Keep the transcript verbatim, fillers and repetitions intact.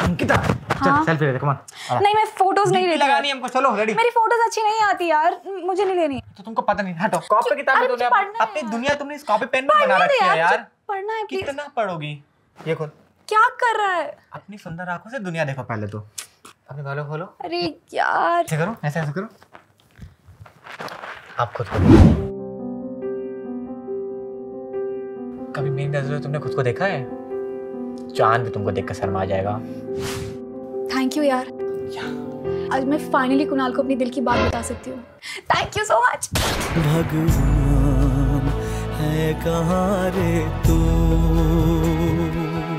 अंकिता हाँ? चल सेल्फी ले, कम ऑन। नहीं मैं फोटोज नहीं लेती लगानी हमको, चलो रेडी। मेरी फोटोज अच्छी नहीं आती यार, मुझे नहीं लेनी। तो तुमको पता नहीं, हटो। कॉपी किताब में मुझे तूने पढ़ना है अपनी यार। दुनिया तुमने इस कॉपी पेन में बना पढ़ने दे रखी है यार। पढ़ना है प्लीज। कितना पढ़ोगी? ये खोल। क्या कर रहा है? अपनी सुंदर आंखों से दुनिया देखो पहले तो। अपने बालों खोलो। अरे यार ऐसे करो, ऐसे ऐसे करो। आप खुद को देखो। कभी मेरी नजरों में तुमने खुद को देखा है? चांद भी तुमको देखकर शर्मा जाएगा। थैंक यू यार, आज मैं फाइनली कुणाल को अपनी दिल की बात बता सकती हूँ। Thank you so much. भगवान है कहाँ रे तू?